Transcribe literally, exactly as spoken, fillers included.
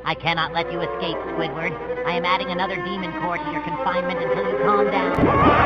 I cannot let you escape, Squidward. I am adding another demon core to your confinement until you calm down.